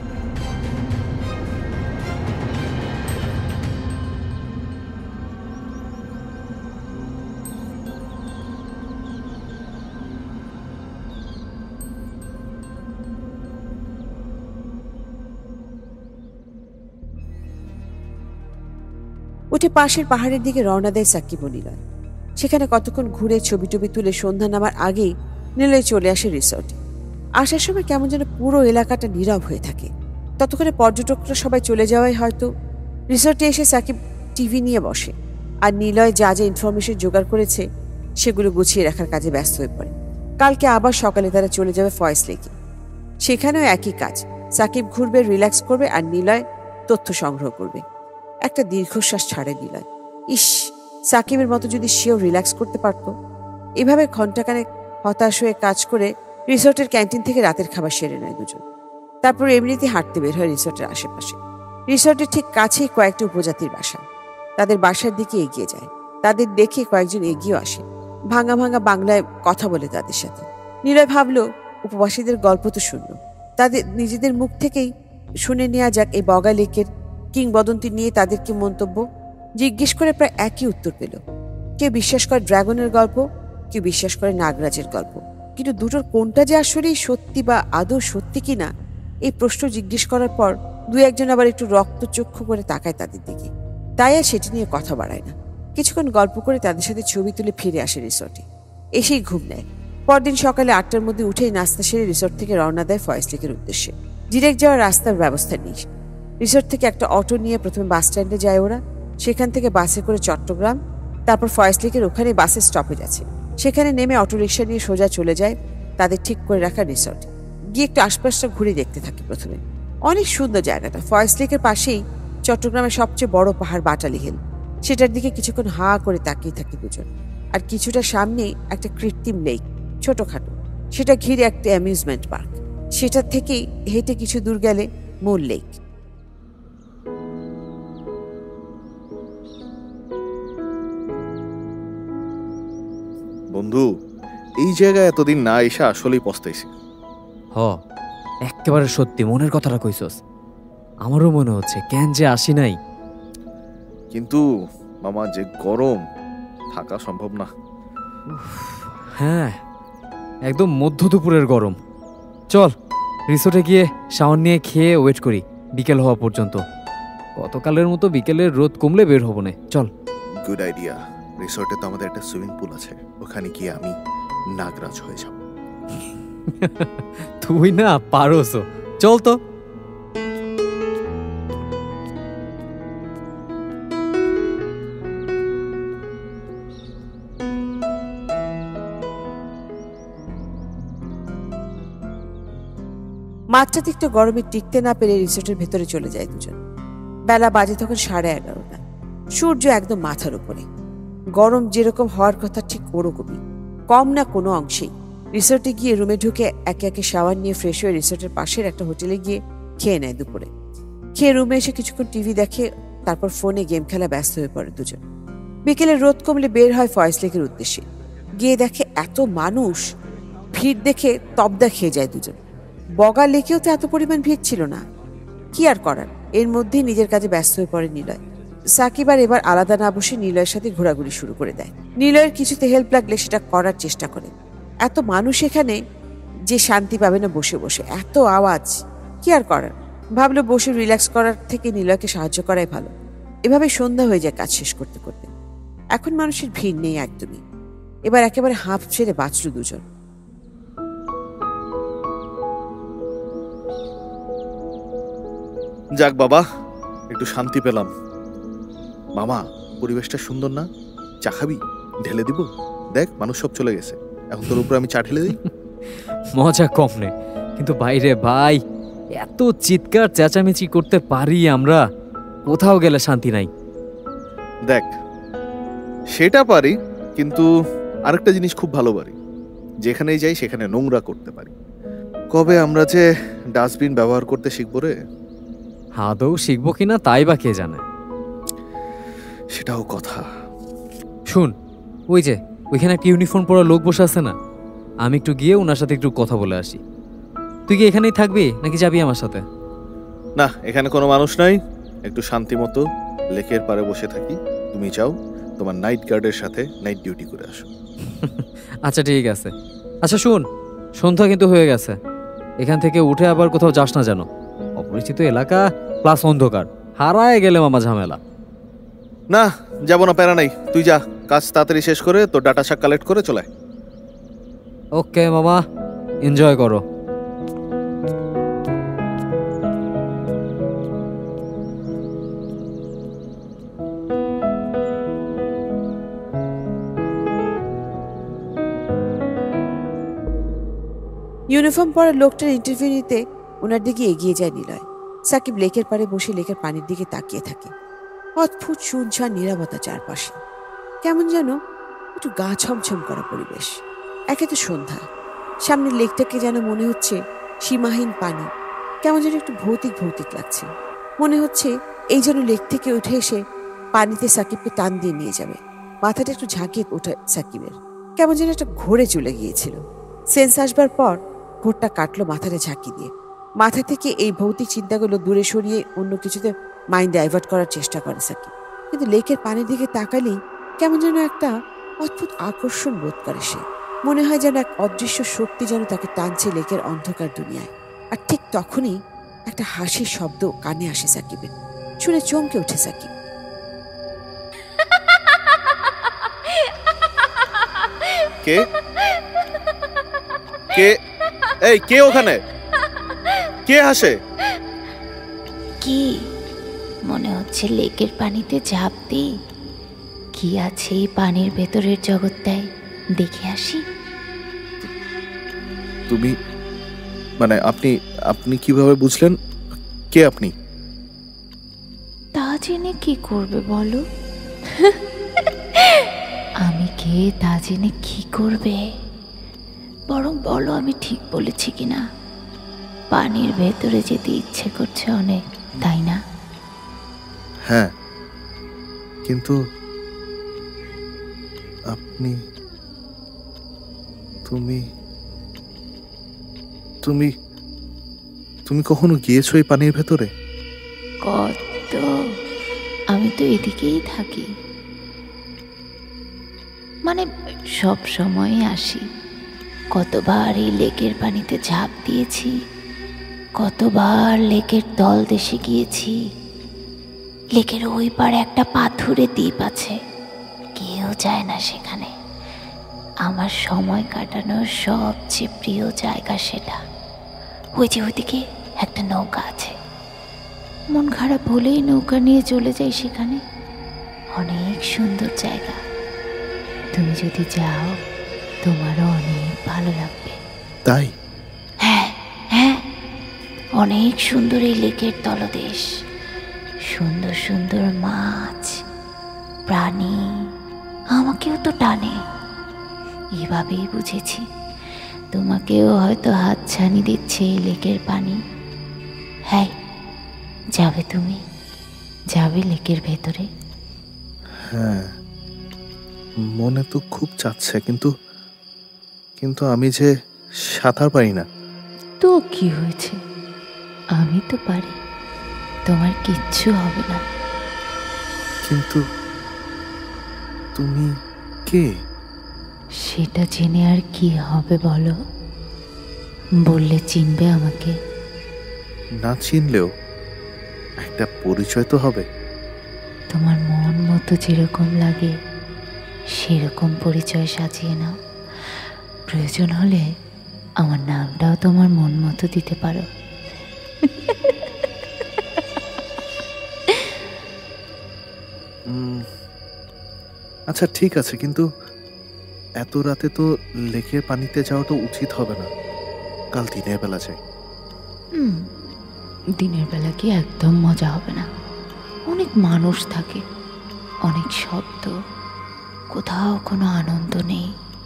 Speaker 1: উঠে পাশের পাহাড়ের দিকে রওনা দেয় সাকিব ও নিলয়। সেখানে কতক্ষণ ঘুরে ছবি টবি তুলে সন্ধ্যা নামার আগেই নিলয় চলে আসে রিসর্টে। আসার সময় কেমন যেন পুরো এলাকাটা নীরব হয়ে থাকে। ততক্ষণে পর্যটকরা সবাই চলে যাওয়ায় হয়তো রিসর্টে এসে সাকিব টিভি নিয়ে বসে আর নিলয় যা যা ইনফরমেশন জোগাড় করেছে সেগুলো গুছিয়ে রাখার কাজে ব্যস্ত হয়ে পড়ে। কালকে আবার সকালে তারা চলে যাবে ফয়েজ লেকে। সেখানেও একই কাজ, সাকিব ঘুরবে, রিল্যাক্স করবে আর নিলয় তথ্য সংগ্রহ করবে। একটা দীর্ঘশ্বাস ছাড়ে নিলয়। ইস, সাকিবের মতো যদি সেও রিল্যাক্স করতে পারত। এভাবে ঘন্টাখানেক হতাশ হয়ে কাজ করে রিসোর্টের ক্যান্টিন থেকে রাতের খাবার সেরে নেয় দুজন। তারপর এমনিতে হাঁটতে বের হয় রিসোর্টের আশেপাশে। রিসোর্টের ঠিক কাছেই কয়েকটি উপজাতির বাসা। তাদের বাসার দিকে এগিয়ে যায়। তাদের দেখে কয়েকজন এগিয়েও আসে, ভাঙা ভাঙা বাংলায় কথা বলে তাদের সাথে। নিলয় ভাবলো উপবাসীদের গল্প তো শুনল, তাদের নিজেদের মুখ থেকেই শুনে নেওয়া যাক এই বগা লেকের কিংবদন্তি নিয়ে তাদের কি মন্তব্য। জিজ্ঞেস করে প্রায় একই উত্তর পেল। কেউ বিশ্বাস করে ড্রাগনের গল্প, কেউ বিশ্বাস করে নাগরাজের গল্প, কিন্তু দুটোর কোনটা যে আসলেই সত্যি বা আদৌ সত্যি কিনা এই প্রশ্ন জিজ্ঞেস করার পর দু একজন আবার একটু রক্তচক্ষু করে তাকায় তাদের দিকে। তাই আর সেটি নিয়ে কথা বাড়ায় না। কিছুক্ষণ গল্প করে তাদের সাথে ছবি তুলে ফিরে আসে রিসর্টে। এসেই ঘুম নেয়। পরদিন সকালে আটটার মধ্যে উঠেই নাস্তা সেরে রিসর্ট থেকে রওনা দেয় ফয়েজ লেকের উদ্দেশ্যে। ডিরেক্ট যাওয়ার রাস্তার ব্যবস্থা নেই। রিসর্ট থেকে একটা অটো নিয়ে প্রথমে বাস স্ট্যান্ডে যায় ওরা। সেখান থেকে বাসে করে চট্টগ্রাম, তারপর ফয়েজ লেকের ওখানে বাসের স্টপেজ আছে, সেখানে নেমে অটোরিকশা নিয়ে সোজা চলে যায় তাদের ঠিক করে রাখা রিসর্ট। গিয়ে একটু আশপাশটা ঘুরে দেখতে থাকে। প্রথমে অনেক সুন্দর জায়গাটা। ফয়েজ লেকের পাশেই চট্টগ্রামের সবচেয়ে বড় পাহাড় বাটালি হিল। সেটার দিকে কিছুক্ষণ হা করে তাকিয়ে থাকে দুজন। আর কিছুটা সামনেই একটা কৃত্রিম লেক, ছোটখাটো, সেটা ঘিরে একটা অ্যামিউজমেন্ট পার্ক। সেটার থেকেই হেঁটে কিছু দূর গেলে মূল লেক।
Speaker 2: বন্ধু, এই জায়গায় এতদিন না এসে আসলেই পস্তাইছি।
Speaker 3: হ একেবারে সত্যি, মনের কথাটা কইছস। আমারও মনে হচ্ছে কেন যে আসি নাই।
Speaker 2: কিন্তু মামা যে গরম, থাকা সম্ভব না।
Speaker 3: হ্যাঁ একদম মধ্য দুপুরের গরম। চল রিসোর্টে গিয়ে শাওয়ার নিয়ে খেয়ে ওয়েট করি বিকেল হওয়া পর্যন্ত। গতকালের মতো বিকেলের রোদ কমলে বের হবো না। চল।
Speaker 2: Good idea. রিসর্টে তো আমাদের একটা সুইমিং পুল আছে, ওখানে গিয়ে আমি নাগরাজ হয়ে যাব।
Speaker 3: তুই না পারোস। চল তো।
Speaker 1: মাত্রাতিরিক্ত গরমে টিকতে না পেরে রিসোর্টের ভেতরে চলে যায় দুজন। বেলা বাজে তখন সাড়ে এগারোটা। সূর্য একদম মাথার উপরে। গরম যেরকম হওয়ার কথা ঠিক ওরকমই, কম না কোনো অংশেই। রিসোর্টে গিয়ে রুমে ঢুকে একে একে শাওয়ার নিয়ে ফ্রেশ হয়ে রিসোর্টের পাশের একটা হোটেলে গিয়ে খেয়ে নেয় দুপুরে। খেয়ে রুমে এসে কিছুক্ষণ টিভি দেখে, তারপর ফোনে গেম খেলা ব্যস্ত হয়ে পড়ে দুজন। বিকেলে রোদ কমলে বের হয় ফয়েজ লেকের উদ্দেশ্যে। গিয়ে দেখে এত মানুষ, ভিড় দেখে তবদা খেয়ে যায় দুজন। বগা লেকেও তো এত পরিমাণ ভিড় ছিল না। কি আর করার, এর মধ্যেই নিজের কাজে ব্যস্ত হয়ে পড়ে নিলয়। সাকিব আর এবার আলাদা না বসে নিলয়ের সাথে ঘোরাঘুরি শুরু করে দেয়। নিলয়ের কিছুতে হেল্প লাগলে সেটা করার চেষ্টা করে। এত মানুষ এখানে, যে শান্তি পাবে না বসে বসে, এত আওয়াজ, কি আর করার। ভাবলো বসে রিল্যাক্স করার থেকে নিলয়কে সাহায্য করাই ভালো। এভাবে সন্ধ্যা হয়ে যায় কাজ শেষ করতে করতে। এখন মানুষের ভিড় নেই একদমই। এবার একেবারে হাঁপ ছেড়ে বাঁচল দুজন।
Speaker 2: যাক বাবা, একটু শান্তি পেলাম। মামা, পরিবেশটা সুন্দর না? চা খাবি? ঢেলে দিব? দেখ মানুষ সব চলে গেছে, এখন তোর উপর আমি চা ঢেলে দিই।
Speaker 3: মজা কম নেই, কিন্তু বাইরে ভাই এত চিৎকার চেঁচামেচি করতে পারি আমরা, কোথাও গেলে শান্তি নাই।
Speaker 2: দেখ সেটা পারি, কিন্তু আরেকটা জিনিস খুব ভালো পারি, যেখানেই যাই সেখানে নোংরা করতে পারি। কবে আমরা যে ডাস্টবিন ব্যবহার করতে শিখবো রে?
Speaker 3: আদৌ শিখবো কিনা তাই বা কে জানে।
Speaker 2: সেটাও কথা।
Speaker 3: শুন, ওই যে ওইখানে একটা ইউনিফর্ম পরা লোক বসে আছে না, আমি একটু গিয়ে ওনার সাথে একটু কথা বলে আসি। তুই কি এখানেই থাকবি নাকি যাবি আমার সাথে?
Speaker 2: না, এখানে কোনো মানুষ নাই, একটু শান্তি মতো লেকের পাড়ে বসে থাকি। তুমি চাও তোমার নাইট গার্ডের সাথে নাইট ডিউটি করে আসো।
Speaker 3: আচ্ছা ঠিক আছে। আচ্ছা শুন, সন্ধ্যা কিন্তু হয়ে গেছে, এখান থেকে উঠে আবার কোথাও যাস না যেন। অপরিচিত এলাকা প্লাস অন্ধকার, হারায় গেলে মামা ঝামেলা।
Speaker 2: না যাবো না, প্যারা নাই, তুই যা, কাজ তাড়াতাড়ি শেষ করে তোর ডাটা শাক কালেক্ট করে চলে।
Speaker 3: ওকে মামা, এনজয় করো।
Speaker 1: ইউনিফর্ম পরা লোকটার ইন্টারভিউ নিতে ওনার দিকে এগিয়ে যায় নিলয়। সাকিব লেকের পাড়ে বসে লেকের পানির দিকে তাকিয়ে থাকে। অদ্ভুত শুনছান নীরবতা চারপাশে, কেমন যেন একটু গা ছমছম করা পরিবেশ। একে তো সন্ধ্যা, সামনের লেকটাকে যেন মনে হচ্ছে সীমাহীন পানি, কেমন যেন একটু ভৌতিক ভৌতিক লাগছে। মনে হচ্ছে এই যেন লেক থেকে উঠে এসে পানিতে সাকিবকে টান দিয়ে নিয়ে যাবে। মাথাটা একটু ঝাঁকিয়ে ওঠে সাকিবের, কেমন যেন একটা ঘোরে চলে গিয়েছিল। সেন্স আসবার পর ঘোরটা কাটলো মাথাটা ঝাঁকি দিয়ে। মাথা থেকে এই ভৌতিক চিন্তাগুলো দূরে সরিয়ে অন্য কিছুতে মাইন্ড ডাইভার্ট করার চেষ্টা করে সাকিব। কিন্তু লেকের পানির দিকে তাকালেই কেমন যেন একটা অদ্ভুত আকর্ষণ বোধ করে সে। মনে হয় যেন এক অদৃশ্য শক্তি যেন তাকে টানছে লেকের অন্ধকার দুনিয়ায়। আর ঠিক তখনই একটা হাসির শব্দ কানে আসে সাকিবের। শুনে চমকে ওঠে সাকিব।
Speaker 2: কে কে এই কে ওখানে? কে হাসে?
Speaker 4: কি মনে হচ্ছে লেকের পানিতে ঝাঁপ দিই? কি আছে এই পানির ভেতরের জগৎটায়, দেখে আসি।
Speaker 2: তুমি মানে আপনি আপনি কিভাবে বুঝলেন? কে আপনি?
Speaker 4: তা জেনে কি করবে বলো? আমি কে তা জেনে কি করবে? বরং বলো আমি ঠিক বলেছি কিনা। পানির ভেতরে যেতে ইচ্ছে করছে অনেক, তাই না?
Speaker 2: হ্যাঁ, কিন্তু আপনি তুমি তুমি তুমি কখনো গিয়েছো এই পানির ভেতরে?
Speaker 4: কত, আমি তো এদিকেই থাকি, মানে সব সময় আসি। কতবার এই লেকের পানিতে ঝাঁপ দিয়েছি, কতবার লেকের তল দেশে গিয়েছি। লেকের ওই পারে একটা পাথুরে দ্বীপ আছে, কেউ যায় না সেখানে। আমার সময় কাটানোর সবচেয়ে প্রিয় জায়গা সেটা। ওই যে ওইদিকে একটা নৌকা আছে, মন খারাপ হলেই নৌকা নিয়ে চলে যাই সেখানে। অনেক সুন্দর জায়গা, তুমি যদি যাও তোমারও অনেক ভালো লাগবে।
Speaker 2: তাই?
Speaker 4: হ্যাঁ হ্যাঁ, অনেক সুন্দর এই লেকের তলদেশ। সুন্দর সুন্দর মাছ, প্রাণী, আমাকেও তো টানে। এভাবেই বুঝেছি তোমাকেও হয়তো হাতছানি দিচ্ছে এই লেকের পানি। হ্যাঁ, যাবে তুমি? যাবে লেকের ভেতরে?
Speaker 2: হ্যাঁ, মনে তো খুব চাচ্ছে, কিন্তু কিন্তু আমি যে সাঁতার পারি না।
Speaker 4: তো কি হয়েছে, আমি তো পারি, তোমার কিচ্ছু হবে না।
Speaker 2: কিন্তু তুমি কে?
Speaker 4: সেটা জেনে আর কি হবে বলো? বললে চিনবে আমাকে?
Speaker 2: না চিনলেও একটা পরিচয় তো হবে।
Speaker 4: তোমার মন মতো যেরকম লাগে সেরকম পরিচয় সাজিয়ে নাও। প্রয়োজন হলে আমার নামটাও তোমার মন মতো দিতে পারো।
Speaker 2: উম, আচ্ছা ঠিক আছে, কিন্তু এত রাতে তো লেকের পানিতে যাওয়া তো উচিত হবে না। কাল দিনের বেলা যাই।
Speaker 4: হুম, দিনের বেলা কি একদম মজা হবে না। অনেক মানুষ থাকে, অনেক শব্দ, কোথাও কোনো আনন্দ নেই।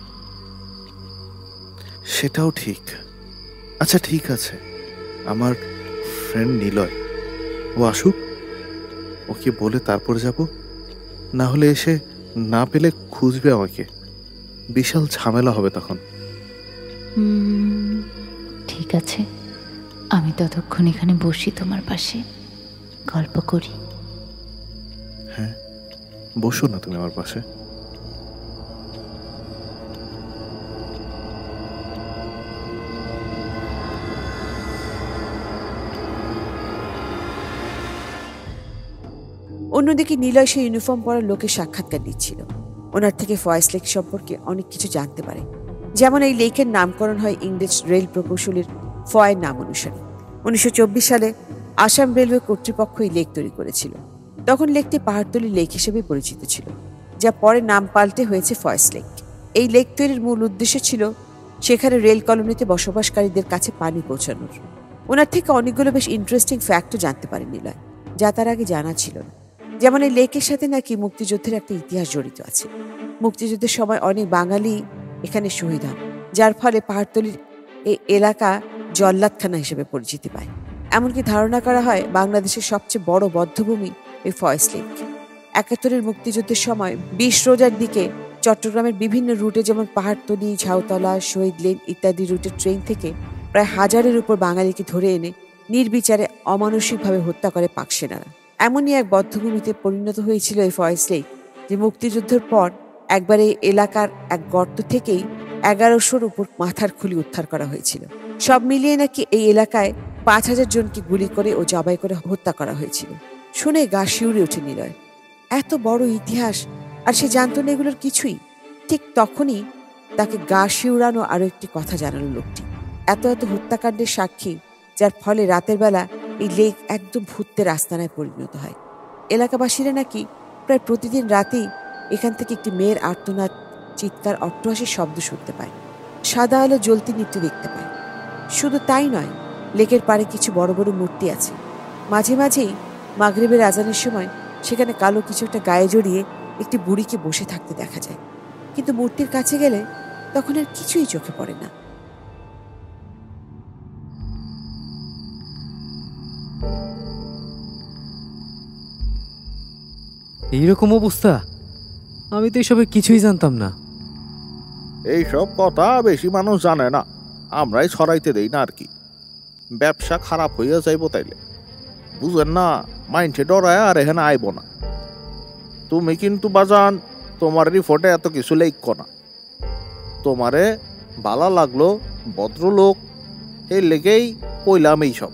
Speaker 2: সেটাও ঠিক। আচ্ছা ঠিক আছে, আমার ফ্রেন্ড নিলয় ও আসুক, ওকে বলে তারপর যাব। না হলে এসে না পেলে খুঁজবে আমাকে, বিশাল ঝামেলা হবে তখন।
Speaker 4: হুম, ঠিক আছে, আমি ততক্ষণ এখানে বসি তোমার পাশে, গল্প করি।
Speaker 2: হ্যাঁ, বসো না তুমি আমার পাশে।
Speaker 1: অন্যদিকে নিলয় সেই ইউনিফর্ম পরা লোকের সাক্ষাৎকার নিচ্ছিল। ওনার থেকে ফয়েজ লেক সম্পর্কে অনেক কিছু জানতে পারে। যেমন এই লেকের নামকরণ হয় ইংরেজ রেল প্রকৌশলীর ফয়ের নাম অনুসারে। উনিশশো চব্বিশ সালে আসাম রেলওয়ে কর্তৃপক্ষ এই লেক তৈরি করেছিল। তখন লেকটি পাহাড়তলি লেক হিসেবে পরিচিত ছিল, যা পরে নাম পাল্টে হয়েছে ফয়েজ লেক। এই লেক তৈরির মূল উদ্দেশ্য ছিল সেখানে রেল কলোনিতে বসবাসকারীদের কাছে পানি পৌঁছানোর। ওনার থেকে অনেকগুলো বেশ ইন্টারেস্টিং ফ্যাক্টও জানতে পারে নিলয়, যা তার আগে জানা ছিল না। যেমন এই লেকের সাথে নাকি মুক্তিযুদ্ধের একটা ইতিহাস জড়িত আছে। মুক্তিযুদ্ধের সময় অনেক বাঙালি এখানে শহীদ হন, যার ফলে পাহাড়তলির এই এলাকা জল্লাদখানা হিসেবে পরিচিতি পায়। এমনকি ধারণা করা হয় বাংলাদেশের সবচেয়ে বড় বধ্যভূমি এই ফয়েজ লেক। একাত্তরের মুক্তিযুদ্ধের সময় বিশ রোজার দিকে চট্টগ্রামের বিভিন্ন রুটে, যেমন পাহাড়তলি, ঝাউতলা, শহীদ লেন ইত্যাদি রুটে ট্রেন থেকে প্রায় হাজারের উপর বাঙালিকে ধরে এনে নির্বিচারে অমানসিকভাবে হত্যা করে পাক সেনারা। এমনই এক বধ্যভূমিতে পরিণত হয়েছিল এই ফয়েজ লেক, যে মুক্তিযুদ্ধের পর একবার এই এলাকার এক গর্ত থেকেই এগারোশোর উপর মাথার খুলি উদ্ধার করা হয়েছিল। সব মিলিয়ে নাকি এই এলাকায় পাঁচ হাজার জনকে গুলি করে ও জবাই করে হত্যা করা হয়েছিল। শুনে গা শিউরে ওঠে নিলয়। এত বড় ইতিহাস, আর সে জানতো না এগুলোর কিছুই। ঠিক তখনই তাকে গা শিউরানো আরো একটি কথা জানালো লোকটি। এত এত হত্যাকাণ্ডের সাক্ষী, যার ফলে রাতের বেলা এই লেক একদম ভূতের আস্তানায় পরিণত হয়। এলাকাবাসীরা নাকি প্রায় প্রতিদিন রাতেই এখান থেকে একটি মেয়ের আর্তনাদ, চিৎকার, অট্টহাসির শব্দ শুনতে পায়। সাদা আলো জ্বলতি নৃত্য দেখতে পায়। শুধু তাই নয়, লেকের পাড়ে কিছু বড় বড় মূর্তি আছে। মাঝে মাঝেই মাগরিবের আজানের সময় সেখানে কালো কিছু একটা গায়ে জড়িয়ে একটি বুড়িকে বসে থাকতে দেখা যায়। কিন্তু মূর্তির কাছে গেলে তখন আর কিছুই চোখে পড়ে না।
Speaker 3: এইরকম অবস্থা? আমি তো এসবের কিছুই জানতাম না।
Speaker 2: এইসব কথা বেশি মানুষ জানে না, আমরাই ছড়াইতে দেই না আর কি। ব্যবসা খারাপ হইয়া যাইব তাইলে, বুঝেন না? মাইন্ডে ডরায় আর এখানে আইব না। তুমি কিন্তু বাজান তোমার রিপোর্টে এত কিছু লেখ না। তোমারে ভালো লাগলো, ভদ্রলোক, এই লেগেই কইলাম এইসব।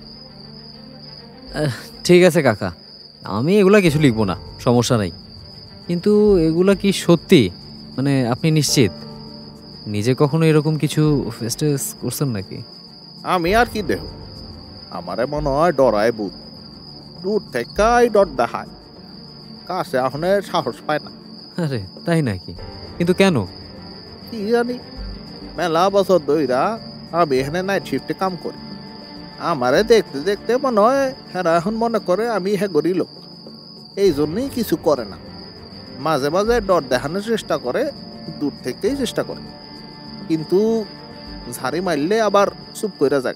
Speaker 3: ঠিক আছে কাকা, আমি এগুলা কিছু লিখবো না, সমস্যা নাই। কিন্তু এগুলা কি সত্যি? মানে আপনি নিশ্চিত? নিজে কখনো এরকম কিছু ফেস টেস করছেন নাকি?
Speaker 2: আমি আর কি দেহ, আমারে মনে হয় ডরায় বুধ। দূর থেকেই ডর দেখায়, কাছে এখন সাহস পায় না।
Speaker 3: আরে তাই নাকি? কিন্তু কেন?
Speaker 2: কি জানি, মেলা বছর ধইরা আমি এখানে নাইট শিফটে কাম করি। আমারে দেখতে দেখতে মনে হয় হেরা এখন মনে করে আমি হে গরি লোক, এই জন্যই কিছু করে না। মাঝে মাঝে ডর দেখানোর চেষ্টা করে, দূর থেকেই চেষ্টা করে, কিন্তু ঝাড়ি মারলে আবার চুপ করে যায়।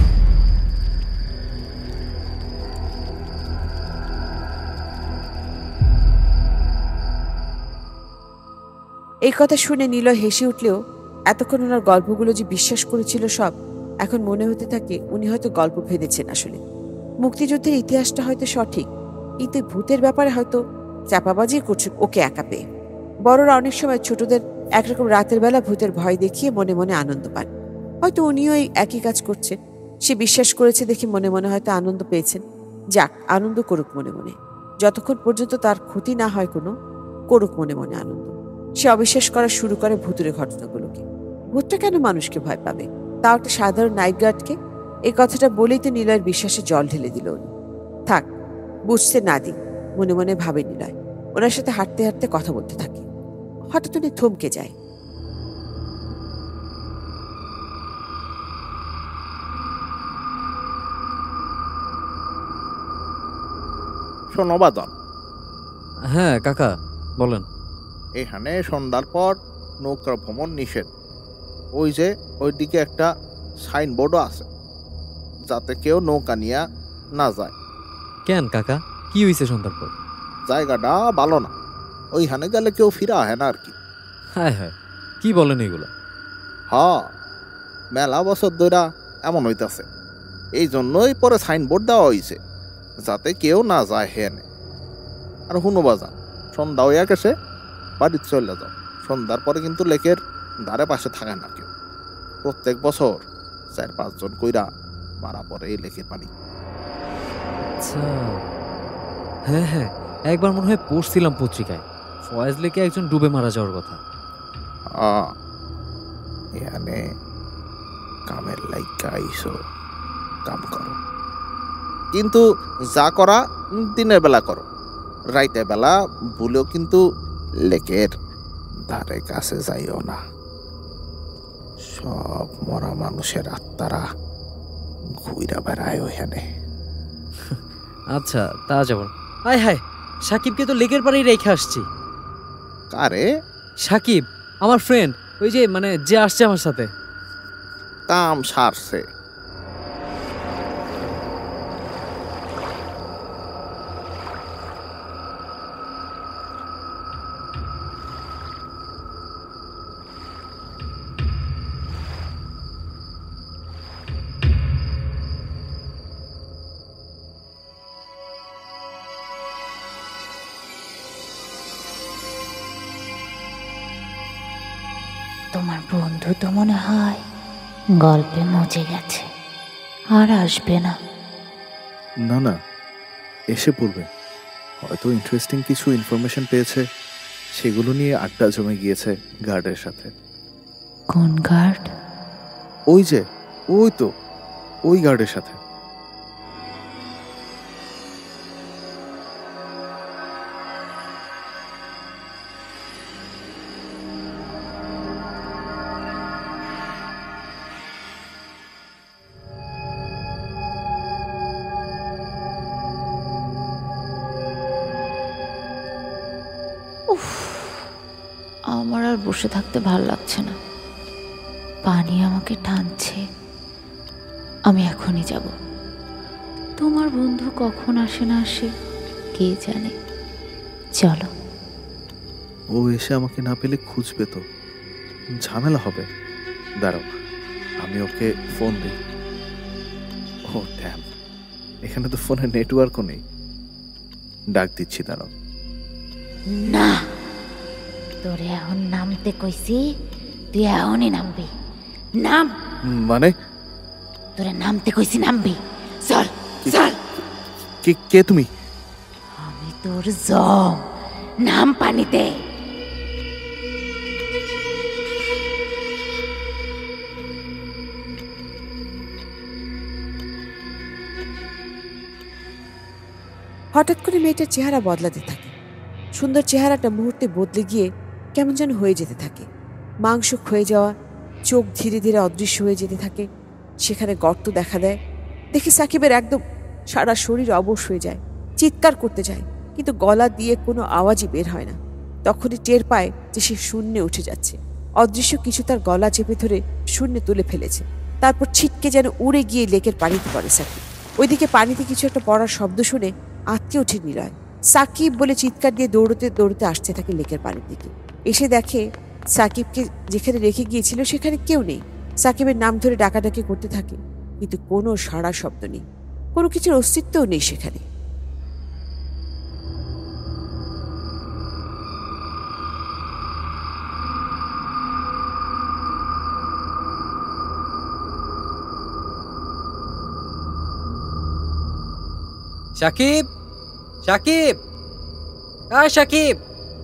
Speaker 1: এই কথা শুনে নিলয় হেসে উঠলেও এতক্ষণ ওনার গল্পগুলো যে বিশ্বাস করেছিল সব, এখন মনে হতে থাকে উনি হয়তো গল্প ভেদেছেন। আসলে মুক্তিযুদ্ধের ইতিহাসটা হয়তো সঠিক, কিন্তু ভূতের ব্যাপারে হয়তো চাপাবাজি করছে ওকে একা পেয়ে। বড়রা অনেক সময় ছোটদের একরকম রাতের বেলা ভূতের ভয় দেখিয়ে মনে মনে আনন্দ পান। হয়তো উনিও এই একই কাজ করছেন। সে বিশ্বাস করেছে দেখে মনে মনে হয়তো আনন্দ পেয়েছেন। যাক, আনন্দ করুক মনে মনে, যতক্ষণ পর্যন্ত তার ক্ষতি না হয় কোনো, করুক মনে মনে আনন্দ। সে অবিশ্বাস করা শুরু করে ভুতুরে ঘটনাগুলোকে। ভূতটা কেন মানুষকে ভয় পাবে, তাও একটা সাধারণ নাইট গার্ডকে? এই কথাটা বলেই তো নিলয়ের বিশ্বাসে জল ঢেলে দিল উনি। থাক, বুঝতে না দিই, মনে মনে ভাবে নিলয়। ওনার সাথে হাঁটতে হাঁটতে কথা বলতে থাকে। হঠাৎ উনি থমকে যায়।
Speaker 2: শোনো বাদন,
Speaker 3: হ্যাঁ কাকা বলেন।
Speaker 2: এখানে সন্ধ্যার পর নৌকা ভ্রমণ নিষেধ। ওই যে ওইদিকে একটা সাইনবোর্ডও আছে, যাতে কেউ নৌকা নিয়ে না যায়।
Speaker 3: কেন কাকা, কি হয়েছে সন্ধ্যার পর?
Speaker 2: জায়গাটা ভালো না, ওইখানে গেলে কেউ ফিরে আহে না আর কি।
Speaker 3: হ্যাঁ হ্যাঁ, কি বলেন এগুলো?
Speaker 2: হ, মেলা বছর ধরে এমন হইতাছে। এই জন্যই পরে সাইনবোর্ড দেওয়া হয়েছে, যাতে কেউ না যায় হেনে। আর হুনো বাজান, সন্ধ্যা হইয়া গেছে, বাড়িতে চলে যাও। সন্ধ্যার পরে কিন্তু লেকের ধারে পাশে থাকে না কেউ। প্রত্যেক বছর চার পাঁচজন কইরা মারা পড়ে এই লেকের পানি।
Speaker 3: আচ্ছা, হ্যাঁ হ্যাঁ, একবার মনে হয় পড়ছিলাম পত্রিকায়, ফয়েজ লেকে একজন ডুবে মারা যাওয়ার কথা।
Speaker 2: আহ, এখানে কামের লাইকা আইসো, কাম করো, কিন্তু যা করা দিনের বেলা করো। রাইতের বেলা ভুলেও কিন্তু লেকের ধারে কাছে যাইও না। সব মরা মানুষের আত্মারা ঘুইরা বেড়ায় ওখানে।
Speaker 3: আচ্ছা, তা যাব না। হায় হায়, সাকিবকে তো লেকের পাড়েই রেখে আসছি।
Speaker 2: কারে?
Speaker 3: সাকিব, আমার ফ্রেন্ড, ওই যে মানে যে আসছে আমার সাথে।
Speaker 2: কাম সারছে।
Speaker 4: তোমার বন্ধু তো মনে হয় গল্পে মজে গেছে, আর আসবে না।
Speaker 2: না না, এসে পড়বে। হয়তো ইন্টারেস্টিং কিছু ইনফরমেশন পেয়েছে, সেগুলো নিয়ে আড্ডা জমে গিয়েছে গার্ডের সাথে।
Speaker 4: কোন গার্ড?
Speaker 2: ওই যে, ওই তো, ওই গার্ডের সাথে।
Speaker 4: আমার আর বসে থাকতে ভাল লাগছে না, পানি আমাকে টানছে। আমি এখনই যাব। তোমার বন্ধু কখন আসে না আসে কে জানে। চলো।
Speaker 2: ও এসে আমাকে না পেলে খুঁজবে তো, ঝামেলা হবে। দাঁড়াও, আমি ওকে ফোন দিই। ও ড্যাম, এখানে তো ফোনে নেটওয়ার্কও নেই। ডাক দিচ্ছি, দাঁড়াও।
Speaker 4: না, তোরে এখন নামতে কইছি, তুই এখনই নামবি। নাম।
Speaker 2: মানে?
Speaker 4: তোরে নামতে কইছি, নামবি। চল চল।
Speaker 2: কে কে তুমি?
Speaker 4: আমি তোর জম। নাম পানিতে।
Speaker 1: হঠাৎ করে মেয়েটার চেহারা বদলাতে থাকে। সুন্দর চেহারাটা মুহূর্তে বদলে গিয়ে কেমন যেন হয়ে যেতে থাকে। মাংস ক্ষয়ে যাওয়া, চোখ ধীরে ধীরে অদৃশ্য হয়ে যেতে থাকে। সেখানে গর্ত দেখা দেয়। দেখে সাকিবের একদম সারা শরীর অবশ হয়ে যায়। চিৎকার করতে যায়, কিন্তু গলা দিয়ে কোনো আওয়াজই বের হয় না। তখনই টের পায় যে সে শূন্যে উঠে যাচ্ছে। অদৃশ্য কিছু তার গলা চেপে ধরে শূন্যে তুলে ফেলেছে। তারপর ছিটকে যেন উড়ে গিয়ে লেকের পানিতে পড়ে সাকিব। ওইদিকে পানিতে কিছু একটা পড়ার শব্দ শুনে আঁতকে ওঠে নিলয়। সাকিব বলে চিৎকার দিয়ে দৌড়তে দৌড়তে আসতে থাকে লেকের পানির দিকে। এসে দেখে সাকিবকে যেখানে রেখে গিয়েছিল সেখানে কেউ নেই। সাকিবের নাম ধরে ডাকাডাকি করতে থাকে, কিন্তু কোনো সাড়া শব্দ নেই, কোনো কিছুর অস্তিত্বও নেই সেখানে।
Speaker 3: সাকিব, সাকিব, আয় সাকিব।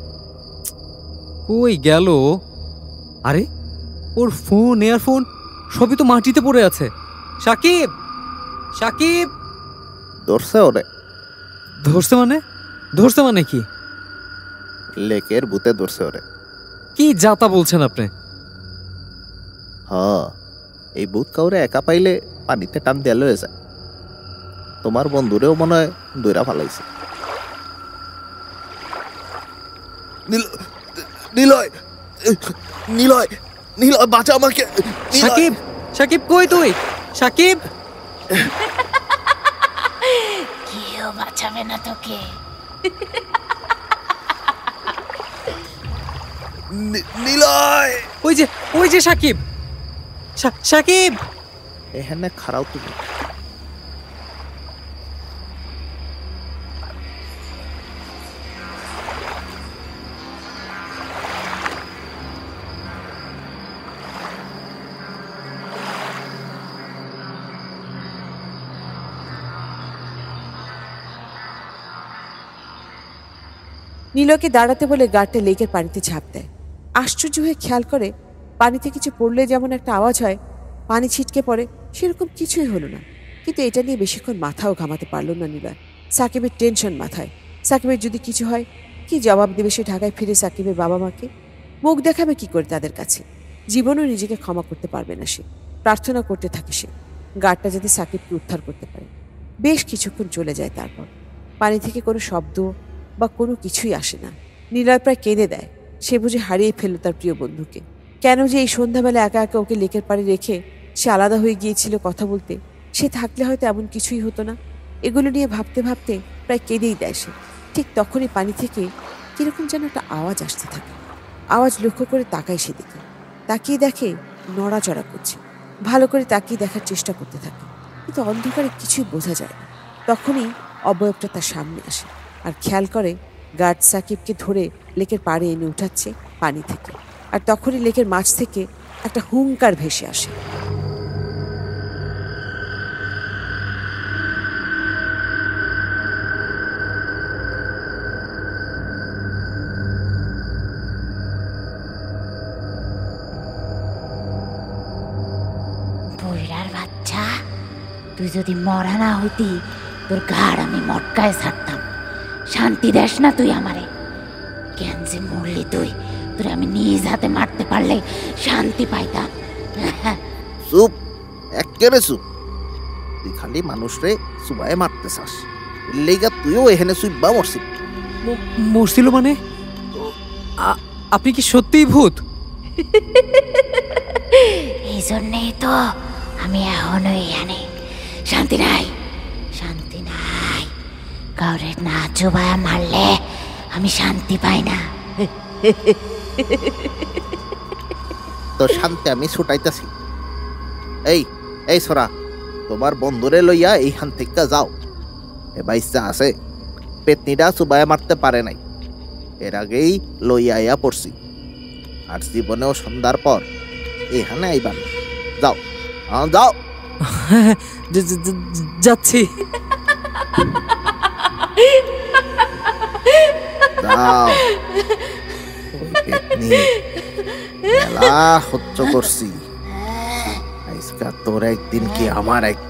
Speaker 3: কই গেল? আরে ওর ফোন, এয়ারফোন সবই তো মাটিতে পড়ে আছে। সাকিব, সাকিব।
Speaker 2: ধরছে ওরে?
Speaker 3: ধরছে মানে? ধরছে মানে কি?
Speaker 2: লেকের ভূতে ধরছে ওরে।
Speaker 3: কি যাতা বলছেন আপনি?
Speaker 2: হ, এই ভূত কাউরে একা পাইলে পানিতে টান দেয়া লয়ে যায়। তোমার বন্ধুরেও মনে হয় দইরা ফালাইছে। নিলয়, নিলয়, নিলয়, বাঁচা আমাকে।
Speaker 3: সাকিব, সাকিব কই তুই? সাকিব।
Speaker 4: কেউ বাঁচাবে না তোকে।
Speaker 2: নিলয়,
Speaker 3: ওই যে, ওই যে সাকিব, সাকিব।
Speaker 2: এখানে খারাও তুমি।
Speaker 1: নীলয়কে দাঁড়াতে বলে গার্ডটা লেকের পানিতে ঝাঁপ দেয়। আশ্চর্য হয়ে খেয়াল করে পানিতে কিছু পড়লে যেমন একটা আওয়াজ হয়, পানি ছিটকে পড়ে, সেরকম কিছুই হলো না। কিন্তু এটা নিয়ে বেশিক্ষণ মাথাও ঘামাতে পারল না নীলয়। সাকিবের টেনশন মাথায়। সাকিবের যদি কিছু হয়, কি জবাব দেবে সে ঢাকায় ফিরে সাকিবের বাবা মাকে? মুখ দেখাবে কি করে তাদের কাছে? জীবনও নিজেকে ক্ষমা করতে পারবে না সে। প্রার্থনা করতে থাকে সে, গার্ডটা যাতে সাকিবকে উদ্ধার করতে পারে। বেশ কিছুক্ষণ চলে যায়। তারপর পানি থেকে কোনো শব্দ বা কোনো কিছুই আসে না। নীলয় প্রায় কেঁদে দেয়। সে বুঝে হারিয়ে ফেলল তার প্রিয় বন্ধুকে। কেন যে এই সন্ধ্যাবেলা একা একা ওকে লেকের পাড়ে রেখে সে আলাদা হয়ে গিয়েছিল কথা বলতে? সে থাকলে হয়তো এমন কিছুই হতো না। এগুলো নিয়ে ভাবতে ভাবতে প্রায় কেঁদেই দেয় সে। ঠিক তখনই পানি থেকে কিরকম যেন একটা আওয়াজ আসতে থাকে। আওয়াজ লক্ষ্য করে তাকায় সেদিকে। তাকিয়ে দেখে নড়াচড়া করছে। ভালো করে তাকিয়ে দেখার চেষ্টা করতে থাকে, কিন্তু অন্ধকারে কিছুই বোঝা যায় না। তখনই অবয়বটা তার সামনে আসে আর খেয়াল করে গার্ড সাকিবকে ধরে লেকের পাড়ে এনে উঠাচ্ছে পানি থেকে। আর তখনই লেকের মাছ থেকে একটা হুঙ্কার ভেসে আসে।
Speaker 4: বইরার বাচ্চা, তুই যদি মরা না হইতি তোর ঘাড় আমি মটকায় ছাড়তাম। শান্তি দেশ না তুই আমারে? কেন যে মরলি তুই? তোর আমি নিজ হাতে মারতে পারলে শান্তি পাইতাম।
Speaker 2: চুপ, একেবারে চুপ। তুই খালি মানুষ রে সুবাই মারতে চাস, লেগা তুইও এখানে সুইবা মরছিস।
Speaker 3: মরছিল মানে? আপনি কি সত্যিই ভূত?
Speaker 4: এই জন্যেই তো আমি এখনো এখানে। শান্তি নাই, শান্তি নাই। কাউরে না চুবায়া মারলে আমি শান্তি পাই না।
Speaker 2: তো শান্তি আমি ছুটাইতেছি। এই এই সোরা, তোমার বন্ধুরে লইয়া এইখান থেকে যাও। এ বাইসা আছে, পেতনিটা চুবায়া মারতে পারে নাই, এর আগেই লইয়া আইয়া পড়ছি। আর জীবনেও সন্ধ্যার পর এখানে আইবান। যাও, হ্যাঁ যাও।
Speaker 3: যাচ্ছি।
Speaker 2: যাও। ওই পেতনি মেলা সহ্য করছি, আজকা তোর একদিন কি আমার একদিন।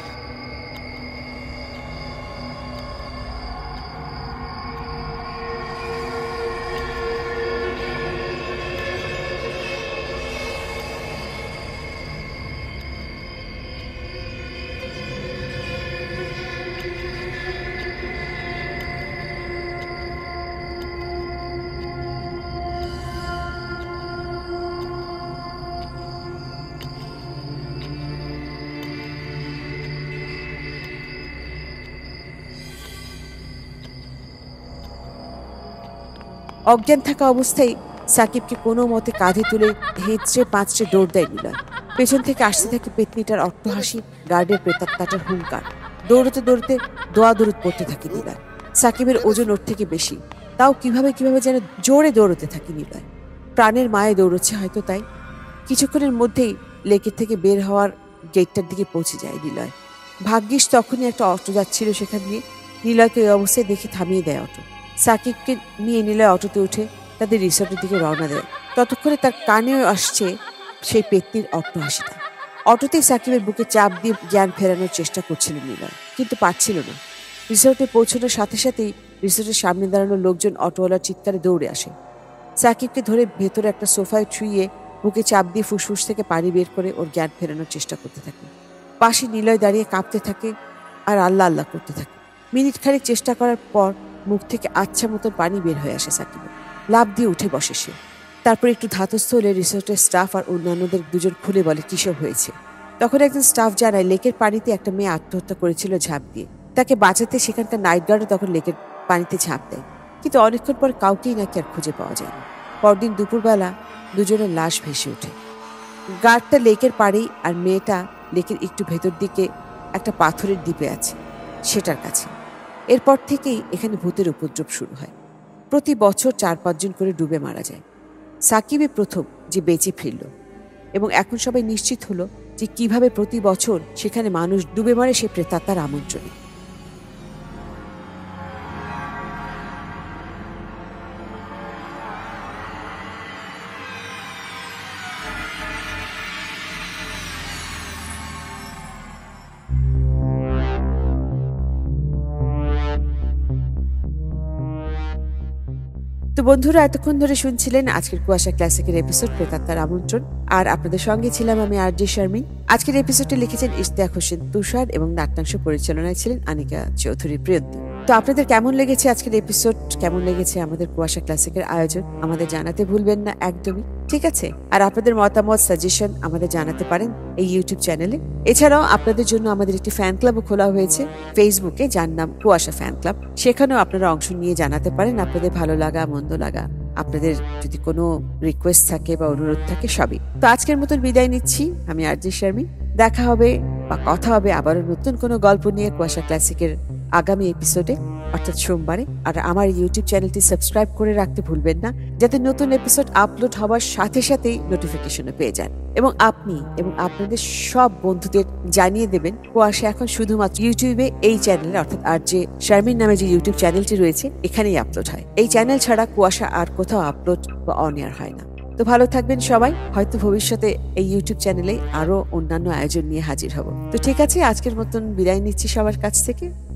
Speaker 1: অজ্ঞান থাকা অবস্থায় সাকিবকে কোনো মতে কাঁধে তুলে হেঁচড়ে পাঁচড়ে দৌড় দেয় নীলয়। পেছন থেকে আসতে থাকে পেতনিটার অট্টহাসি, গার্ডের প্রেতাত্মাটার হুঙ্কার। দৌড়তে দৌড়তে দোয়া দৌড় পড়তে থাকে নীলয়। সাকিবের ওজন ওর থেকে বেশি, তাও কিভাবে কিভাবে যেন জোরে দৌড়তে থাকে নীলয়। প্রাণের মায়ে দৌড়চ্ছে হয়তো তাই। কিছুক্ষণের মধ্যেই লেকের থেকে বের হওয়ার গেটটার দিকে পৌঁছে যায় নীলয়। ভাগ্যিস তখনই একটা অটো যাচ্ছিল সেখান দিয়ে। নিলয়কে ওই অবস্থায় দেখে থামিয়ে দেয় অটো। সাকিবকে নিয়ে নিলয় অটোতে উঠে তাদের রিসোর্টের দিকে রওনা দেয়। ততক্ষণে তার কানেও আসছে সেই পেত্নির অট্ট হাসিটা। অটোতেই সাকিবের বুকে চাপ দিয়ে জ্ঞান ফেরানোর চেষ্টা করছিলেন নিলয়, কিন্তু পারছিল না। রিসোর্টে পৌঁছানোর সাথে সাথেই রিসোর্টের সামনে দাঁড়ানো লোকজন অটোওয়ালার চিৎকারে দৌড়ে আসে। সাকিবকে ধরে ভেতরে একটা সোফায় ছুঁয়ে বুকে চাপ দিয়ে ফুসফুস থেকে পানি বের করে ওর জ্ঞান ফেরানোর চেষ্টা করতে থাকে। পাশে নিলয় দাঁড়িয়ে কাঁপতে থাকে আর আল্লাহ আল্লাহ করতে থাকে। মিনিট খানিক চেষ্টা করার পর মুখ থেকে আচ্ছা মতন পানি বের হয়ে আসে সাকিবের। লাফ দিয়ে উঠে বসে সে। তারপর একটু ধাতস্থ হলে রিসোর্টের স্টাফ আর অন্যান্যদের দুজন খুলে বলে কিসব হয়েছে। তখন একজন স্টাফ জানায় লেকের পানিতে একটা মেয়ে আত্মহত্যা করেছিল ঝাঁপ দিয়ে। তাকে বাঁচাতে সেখানকার নাইট গার্ডও তখন লেকের পানিতে ঝাঁপ দেয়, কিন্তু অনেকক্ষণ পর কাউকেই নাকি আর খুঁজে পাওয়া যায় না। পরদিন দুপুরবেলা দুজনের লাশ ভেসে ওঠে। গার্ডটা লেকের পাড়েই, আর মেয়েটা লেকের একটু ভেতর দিকে একটা পাথরের দ্বীপে আছে, সেটার কাছে। এরপর থেকেই এখানে ভূতের উপদ্রব শুরু হয়। প্রতি বছর চার পাঁচজন করে ডুবে মারা যায়। সাকিবই প্রথম যে বেঁচে ফিরল, এবং এখন সবাই নিশ্চিত হলো যে কিভাবে প্রতি বছর সেখানে মানুষ ডুবে মারে সে প্রেতাত্মার আমন্ত্রণে। তো বন্ধুরা, এতক্ষণ ধরে শুনছিলেন আজকের কুয়াশা ক্লাসিকের এপিসোড প্রেতাত্মার আমন্ত্রণ, আর আপনাদের সঙ্গে ছিলাম আমি আর জে শারমিন। আজকের এপিসোডটি লিখেছেন ইশতিয়াক হোসেন তুষার এবং নাট্যাংশ পরিচালনায় ছিলেন আনিকা চৌধুরী প্রিয়ন্তী। তো আপনাদের কেমন লেগেছে আজকের এপিসোড, কেমন লেগেছে আমাদের কুয়াশা ক্লাসিকের আয়োজন, আমাদের জানাতে ভুলবেন না একদমই, ঠিক আছে? আর আপনাদের মতামত সাজেশন আমাদের জানাতে পারেন এই ইউটিউব চ্যানেলে। এছাড়াও আপনাদের জন্য আমাদের একটি ফ্যান ক্লাবও খোলা হয়েছে ফেসবুকে, যার নাম কুয়াশা ফ্যান ক্লাব। সেখানেও আপনারা অংশ নিয়ে জানাতে পারেন আপনাদের ভালো লাগা মন্দ লাগা, আপনাদের যদি কোনো রিকোয়েস্ট থাকে বা অনুরোধ থাকে, সবই। তো আজকের মতন বিদায় নিচ্ছি আমি আর জে শারমিন। দেখা হবে বা কথা হবে আবারও নতুন কোনো গল্প নিয়ে কুয়াশা ক্লাসিকের আগামী এপিসোডে, অর্থাৎ সোমবারে। আর আমার ইউটিউব চ্যানেলটি সাবস্ক্রাইব করে রাখতে ভুলবেন না, যাতে নতুন এপিসোড আপলোড হওয়ার সাথে সাথেই নোটিফিকেশনও পেয়ে যান। এবং আপনি এবং আপনাদের সব বন্ধুদের জানিয়ে দেবেন কুয়াশা এখন শুধুমাত্র ইউটিউবে এই চ্যানেলে, অর্থাৎ আর জে শারমিন নামে যে ইউটিউব চ্যানেলটি রয়েছে এখানেই আপলোড হয়। এই চ্যানেল ছাড়া কুয়াশা আর কোথাও আপলোড বা অন এয়ার হয় না। তো ভালো থাকবেন সবাই, হয়তো ভবিষ্যতে এই ইউটিউব চ্যানেলে আরো অন্যান্য আয়োজন নিয়ে হাজির হব। তো ঠিক আছে, আজকের মতন বিদায় নিচ্ছি সবার কাছ থেকে।